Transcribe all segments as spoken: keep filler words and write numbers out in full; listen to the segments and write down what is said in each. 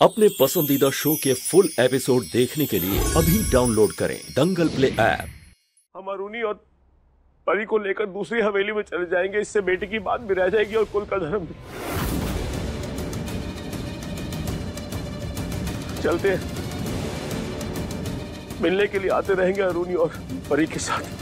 अपने पसंदीदा शो के फुल एपिसोड देखने के लिए अभी डाउनलोड करें दंगल प्ले ऐप। हम अरुणी और परी को लेकर दूसरी हवेली में चले जाएंगे। इससे बेटी की बात भी रह जाएगी और कुल का धर्म भी। चलते हैं, मिलने के लिए आते रहेंगे अरुणी और परी के साथ।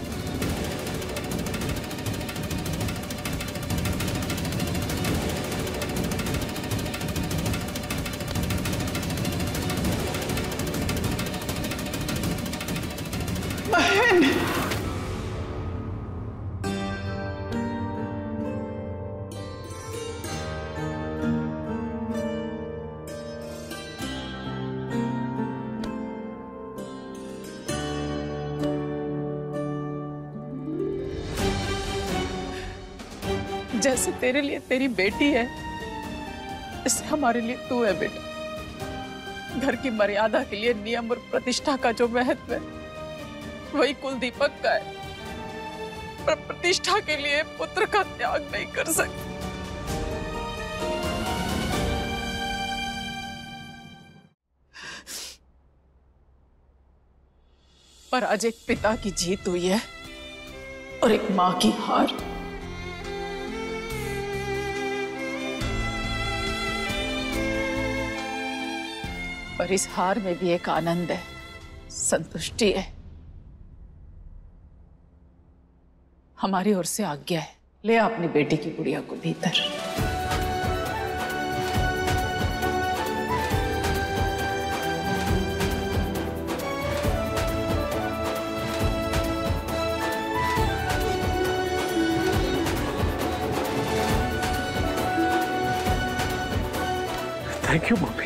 जैसे तेरे लिए तेरी बेटी है, इससे हमारे लिए तू है बेटा। घर की मर्यादा के लिए नियम और प्रतिष्ठा का जो महत्व है वही कुल दीपक का है, पर प्रतिष्ठा के लिए पुत्र का त्याग नहीं कर सकते। पर आज एक पिता की जीत हुई है और एक मां की हार। और इस हार में भी एक आनंद है, संतुष्टि है। हमारी ओर से आज्ञा है, ले आ अपनी बेटी की गुड़िया को भीतर। Thank you mummy.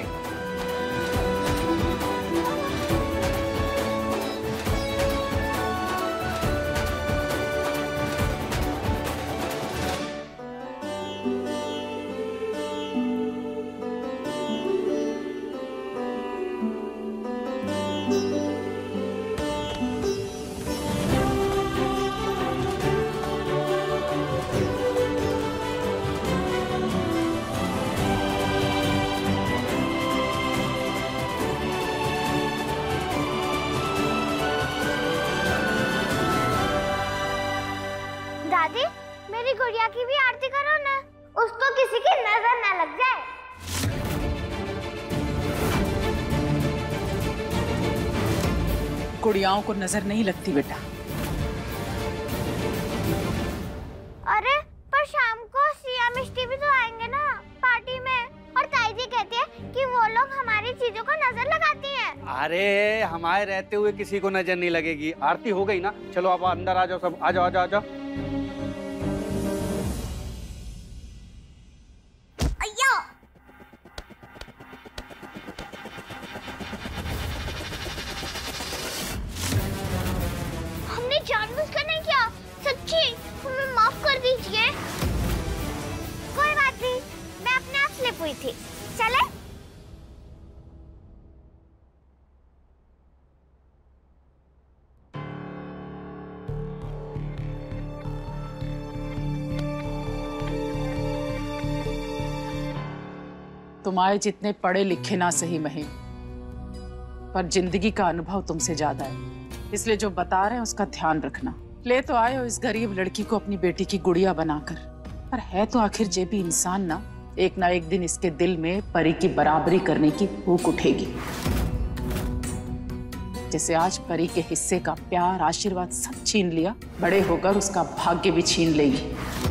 दादी, मेरी गुड़िया की भी आरती करो ना, उसको किसी की नजर ना लग जाए। गुड़ियाओं को नजर नहीं लगती बेटा। अरे पर शाम को सिया मिष्टी भी तो आएंगे ना पार्टी में, और ताई जी कहती है कि वो लोग हमारी चीजों को नजर लगाती हैं। अरे हमारे रहते हुए किसी को नजर नहीं लगेगी। आरती हो गई ना, चलो आप अंदर आ जाओ, सब आ जाओ आ जाओ आ जाओ। हमने जानबूझकर नहीं किया, सच्ची हमें माफ कर दीजिए। कोई बात नहीं, मैं अपने आप स्लिप हुई थी। चले? तुम आए जितने पढ़े लिखे ना सही महीन, पर जिंदगी का अनुभव तुमसे ज्यादा है, इसलिए जो बता रहे हैं उसका ध्यान रखना। ले तो आए हो इस गरीब लड़की को अपनी बेटी की गुड़िया बनाकर, पर है तो आखिर जे भी इंसान ना। एक ना एक दिन इसके दिल में परी की बराबरी करने की भूख उठेगी। जैसे आज परी के हिस्से का प्यार आशीर्वाद सब छीन लिया, बड़े होकर उसका भाग्य भी छीन लेगी।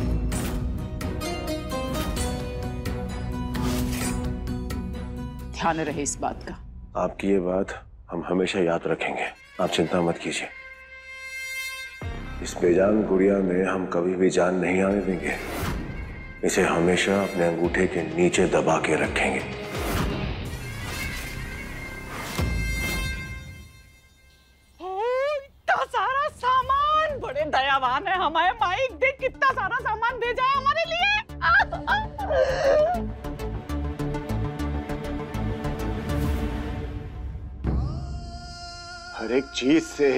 ध्यान रहे इस बात का। आपकी ये बात हम हमेशा याद रखेंगे, आप चिंता मत कीजिए। इस बेजान गुड़िया में हम कभी भी जान नहीं आने देंगे। इसे हमेशा अपने अंगूठे के नीचे दबा के रखेंगे। इतना सारा सामान, बड़े दयावान है हमारे माइक। देख कितना सारा सामान भेजा है हमारे लिए। हर एक चीज से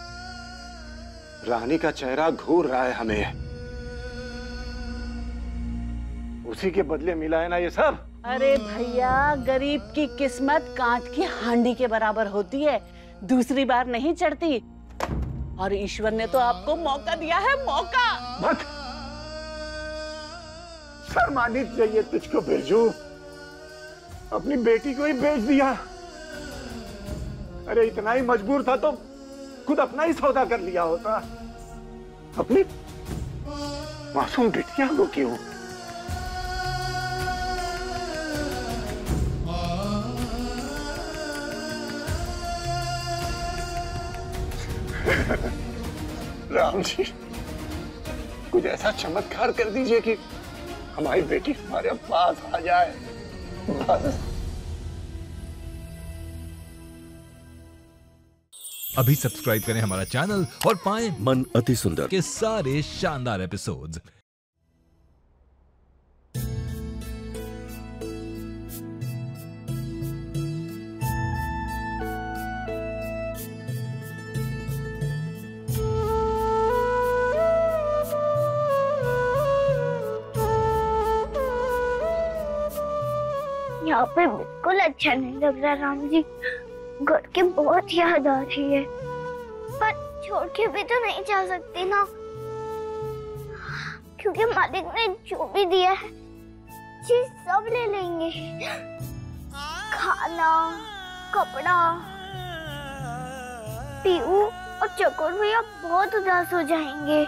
रानी का चेहरा घूर रहा है हमें। उसी के बदले मिला है ना ये सब। अरे भैया, गरीब की किस्मत कांच की हांडी के बराबर होती है, दूसरी बार नहीं चढ़ती। और ईश्वर ने तो आपको मौका दिया है, मौका। मत शर्म आनी चाहिए तुझको बिरजू, अपनी बेटी को ही बेच दिया। अरे इतना ही मजबूर था तो खुद अपना ही सौदा कर लिया होता। अपनी मासूम बिटिया को क्यों? राम जी, कुछ ऐसा चमत्कार कर दीजिए कि हमारी बेटी हमारे पास आ जाए बस। अभी सब्सक्राइब करें हमारा चैनल और पाएं मन अति सुंदर के सारे शानदार एपिसोड्स। यहाँ पे बिल्कुल अच्छा नहीं लग रहा राम जी, घर की बहुत याद आ रही है, पर छोड़ के भी तो नहीं जा सकती ना, क्योंकि मालिक ने जो भी दिया है चीज सब ले लेंगे, खाना, कपड़ा। पीहू और चकोर भैया बहुत उदास हो जाएंगे,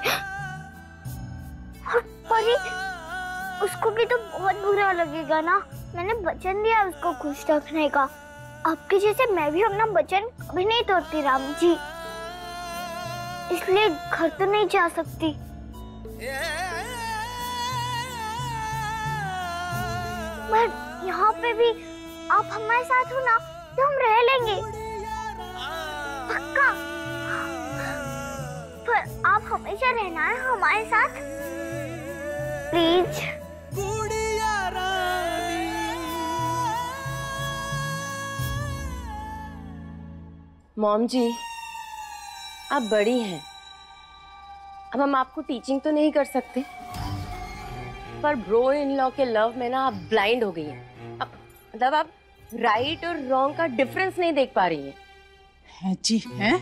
और परी उसको भी तो बहुत बुरा लगेगा ना। मैंने वचन दिया उसको खुश रखने का, आपके जैसे मैं भी अपना वचन कभी नहीं तोड़ती राम जी, इसलिए घर तो नहीं जा सकती। पर यहाँ पे भी आप हमारे साथ हो ना, तो हम रह लेंगे पक्का। पर आप हमेशा रहना है हमारे साथ प्लीज। मॉम जी, आप बड़ी हैं, अब हम आपको टीचिंग तो नहीं कर सकते, पर ब्रो इन लॉ के लव में ना आप ब्लाइंड हो गई हैं। अब मतलब आप राइट और रॉन्ग का डिफरेंस नहीं देख पा रही हैं। है जी, हैं?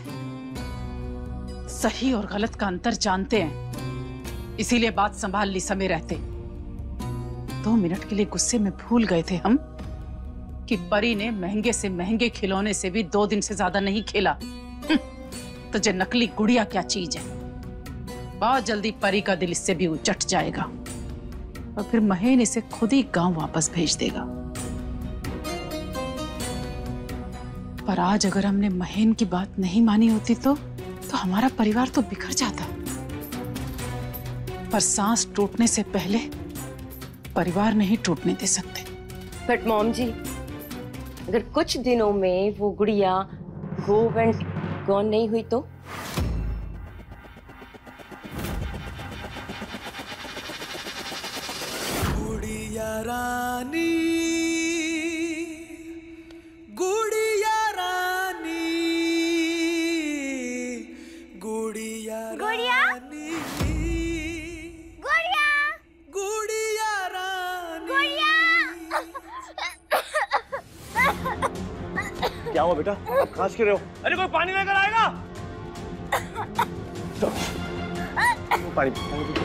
सही और गलत का अंतर जानते हैं, इसीलिए बात संभाल ली समय रहते। दो मिनट के लिए गुस्से में भूल गए थे हम कि परी ने महंगे से महंगे खिलौने से भी दो दिन से ज्यादा नहीं खेला। तो जो नकली गुड़िया क्या चीज है, बहुत जल्दी परी का दिल इससे भी उचट जाएगा और फिर महेन इसे खुद ही गांव वापस भेज देगा। पर आज अगर हमने महेन की बात नहीं मानी होती तो तो हमारा परिवार तो बिखर जाता। पर सांस टूटने से पहले परिवार नहीं टूटने दे सकते। बट मॉम जी, अगर कुछ दिनों में वो गुड़िया गो एंड गॉन नहीं हुई तो? गुड़िया रानी, गुड़िया रानी, गुड़िया रानी, गुड़िया, गुड़िया रानी। क्या हुआ बेटा, आप खांस क्यों रहे हो? अरे कोई पानी लेकर आएगा? तो, पानी, पानी पी।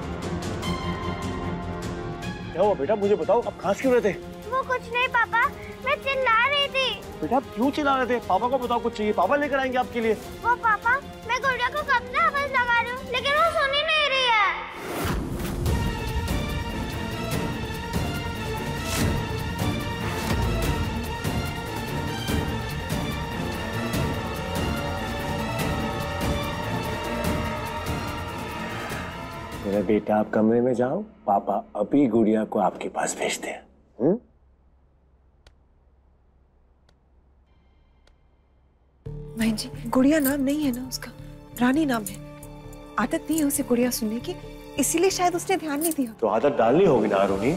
क्या हुआ बेटा, मुझे बताओ, आप खांस क्यों रहे थे? वो कुछ नहीं पापा, मैं चिल्ला रही थी। बेटा आप क्यों चिल्ला रहे थे? पापा को बताओ, कुछ चाहिए पापा लेकर आएंगे आपके लिए। वो पापा, मैं गुड़िया को कब से आवाज लगा रही हूँ, लेकिन वो सुन ही नहीं रही है। मेरा बेटा, आप कमरे में जाओ, पापा अभी गुड़िया को आपके पास भेजते हैं। हुँ? बहन जी, गुड़िया नाम नहीं है ना उसका, रानी नाम है। आदत नहीं है उसे गुड़िया सुनने की, इसीलिए शायद उसने ध्यान नहीं दिया। तो आदत डालनी होगी ना अरुणी।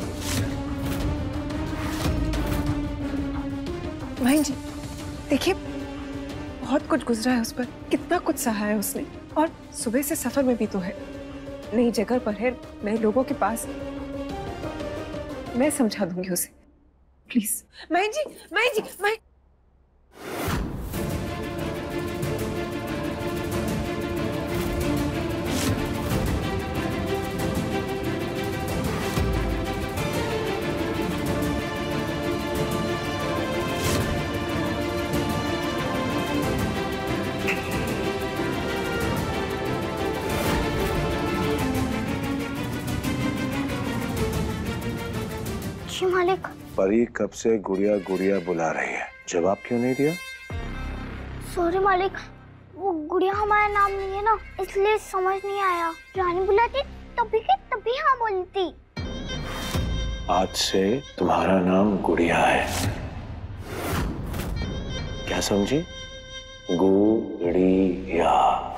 बहन जी देखिए, बहुत कुछ गुजरा है उस पर, कितना कुछ सहा है उसने, और सुबह से सफर में भी तो है, नई जगह पर है, नए लोगों के पास। मैं समझा दूंगी उसे, प्लीज महन जी, महन जी, महन मालिक। परी कब से गुड़िया गुड़िया बुला रही है, जवाब क्यों नहीं दिया? सॉरी मालिक, वो गुड़िया हमारा नाम नहीं है ना, इसलिए समझ नहीं आया। रानी बुलाती तभी के तभी हाँ बोलती। आज से तुम्हारा नाम गुड़िया है, क्या समझी? गुड़िया।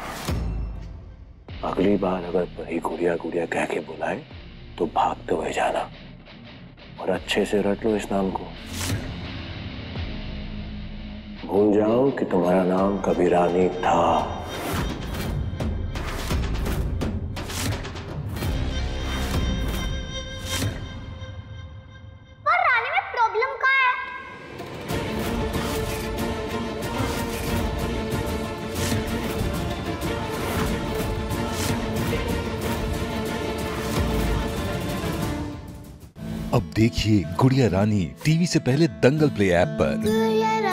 अगली बार अगर परी गुड़िया गुड़िया कह के बुलाए तो भागते हुए जाना और अच्छे से रट लो इस नाम को। भूल जाओ कि तुम्हारा नाम कभी रानी था। पर रानी में प्रॉब्लम क्या है? अब देखिए गुड़िया रानी टीवी से पहले दंगल प्ले ऐप पर।